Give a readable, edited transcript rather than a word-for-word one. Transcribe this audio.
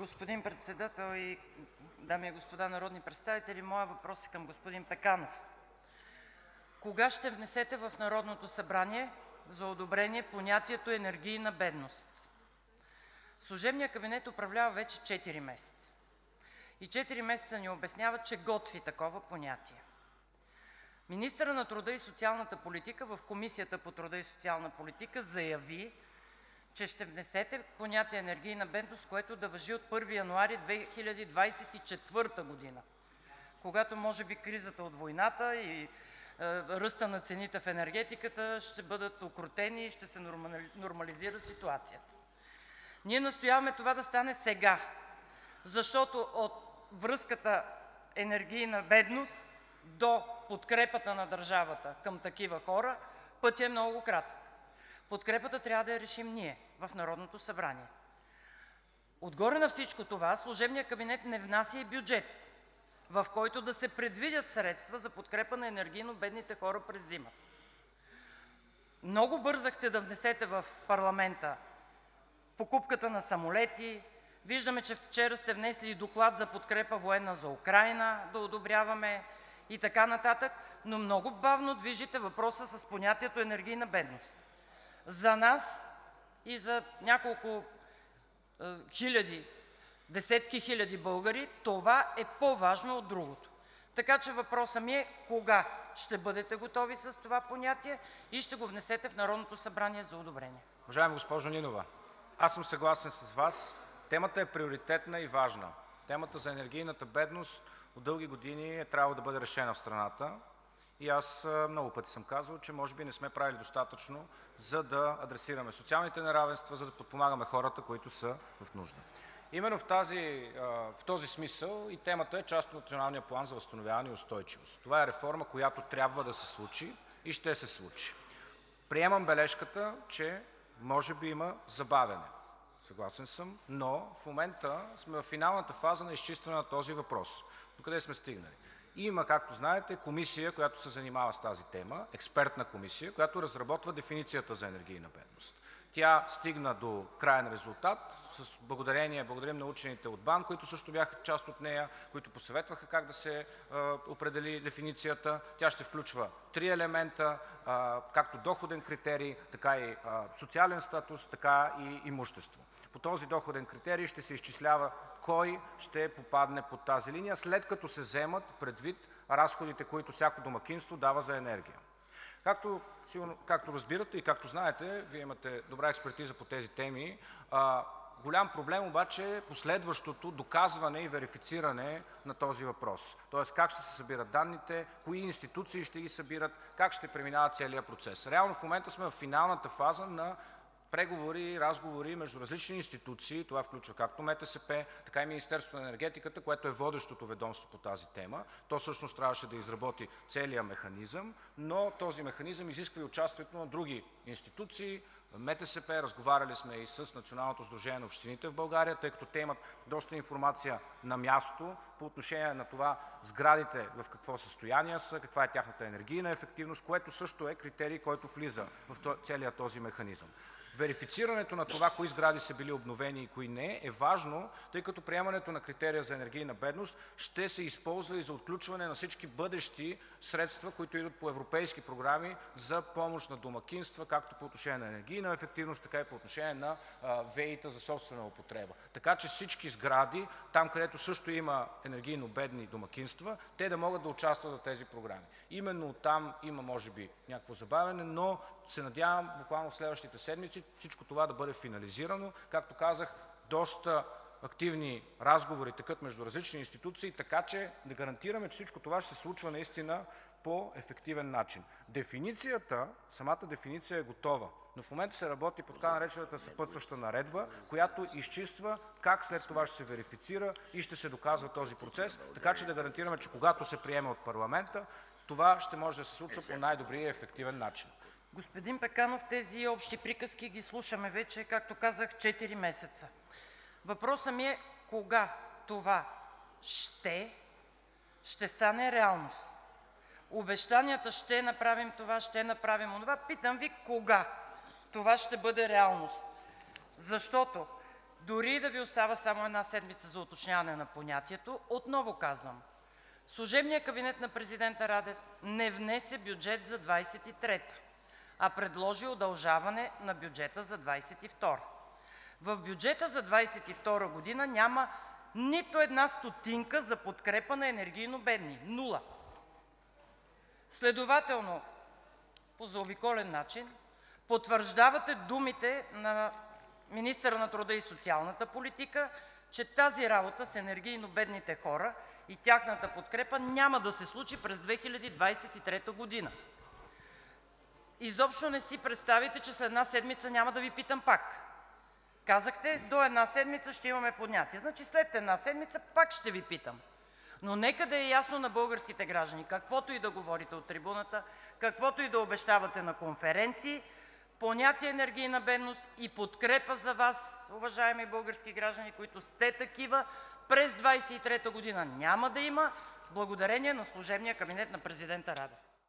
Господин председател и дами и господа народни представители! Моят въпрос е към господин Пеканов. Кога ще внесете в Народното събрание за одобрение понятието „енергийна бедност“? Служебният кабинет управлява вече 4 месеца и 4 месеца ни обяснява, че готви такова понятие. Министърът на труда и социалната политика в Комисията по труда и социална политика заяви, че ще внесете понятие „енергийна бедност“, което да важи от 1 януари 2024 г., когато може би кризата от войната и ръста на цените в енергетиката ще бъдат укротени и ще се нормализира ситуацията. Ние настояваме това да стане сега, защото от връзката енергийна бедност до подкрепата на държавата към такива хора пътят е много кратък. Подкрепата трябва да я решим ние в Народното събрание. Отгоре на всичко това служебният кабинет не внася и бюджет, в който да се предвидят средства за подкрепа на енергийно бедните хора през зимата. Много бързахте да внесете в парламента покупката на самолети. Виждаме, че вчера сте внесли и доклад за подкрепа военна за Украйна да одобряваме и така нататък, но много бавно движите въпроса с понятието енергийна бедност. За нас и за няколко хиляди, десетки хиляди българи това е по-важно от другото. Така че въпросът ми е: кога ще бъдете готови с това понятие и ще го внесете в Народното събрание за одобрение? Уважаема госпожо Нинова, аз съм съгласен с Вас. Темата е приоритетна и важна. Темата за енергийната бедност от дълги години е трябвало да бъде решена в страната и аз много пъти съм казвал, че може би не сме правили достатъчно, за да адресираме социалните неравенства, за да подпомагаме хората, които са в нужда. Именно в този смисъл и темата е част от Националния план за възстановяване и устойчивост. Това е реформа, която трябва да се случи и ще се случи. Приемам бележката, че може би има забавяне. Съгласен съм, но в момента сме в финалната фаза на изчистване на този въпрос. Докъде сме стигнали? Има, както знаете, комисия, която се занимава с тази тема, експертна комисия, която разработва дефиницията за енергийна бедност. Тя стигна до краен резултат. Благодарим на учените от БАН, които също бяха част от нея, които посъветваха как да се определи дефиницията. Тя ще включва 3 елемента, както доходен критерий, така и социален статус, така и имущество. По този доходен критерий ще се изчислява кой ще попадне под тази линия, след като се вземат предвид разходите, които всяко домакинство дава за енергия. Както разбирате и както знаете, Вие имате добра експертиза по тези теми, голям проблем обаче е последващото доказване и верифициране на този въпрос. Тоест как ще се събират данните, кои институции ще ги събират, как ще преминава целият процес. Реално в момента сме в финалната фаза на преговори и разговори между различни институции. Това включва както МТСП, така и Министерството на енергетиката, което е водещото ведомство по тази тема. То всъщност трябваше да изработи целия механизъм, но този механизъм изисква и участието на други институции. МТСП, разговаряли сме и с Националното сдружение на общините в България, тъй като те имат доста информация на място по отношение на това сградите в какво състояние са, каква е тяхната енергийна ефективност, което също е критерий, който влиза в целия този механизъм. Верифицирането на това кои сгради са били обновени и кои не е важно, тъй като приемането на критерия за енергийна бедност ще се използва и за отключване на всички бъдещи средства, които идват по европейски програми за помощ на домакинства, както по отношение на енергийна ефективност, така и по отношение на ВЕИ-та за собствена употреба. Така че всички сгради, там където също има енергийно бедни домакинства, те да могат да участват в тези програми. Именно там има може би някакво забавяне, но се надявам буквално в следващите седмици всичко това да бъде финализирано. Както казах, доста активни разговори текат между различни институции, така че да гарантираме, че всичко това ще се случва наистина по ефективен начин. Самата дефиниция е готова, но в момента се работи по така наречената съпътстваща наредба, която изчиства как след това ще се верифицира и ще се доказва този процес, така че да гарантираме, че когато се приеме от парламента, това ще може да се случва по най-добрия и ефективен начин. Господин Пеканов, тези общи приказки ги слушаме вече, както казах, 4 месеца. Въпросът ми е: кога това ще стане реалност? Обещанията: ще направим това, ще направим онова. Питам Ви: кога това ще бъде реалност? Защото Дори да Ви остава само една седмица за уточняване на понятието, отново казвам: служебният кабинет на президента Радев не внесе бюджет за 2023 г., а предложи удължаване на бюджета за 2022 г. В бюджета за 2022 г. няма нито една стотинка за подкрепа на енергийно бедни – нула. Следователно по заобиколен начин потвърждавате думите на министъра на труда и социалната политика, че тази работа с енергийно бедните хора и тяхната подкрепа няма да се случи през 2023 г. Изобщо не си представяте, че след една седмица няма да Ви питам пак. Казахте: до една седмица ще имаме понятие. Значи след една седмица пак ще Ви питам. Но нека да е ясно на българските граждани, каквото и да говорите от трибуната, каквото и да обещавате на конференции, понятие енергийна бедност и подкрепа за Вас, уважаеми български граждани, които сте такива, през 2023 г. няма да има, благодарение на служебния кабинет на президента Радев.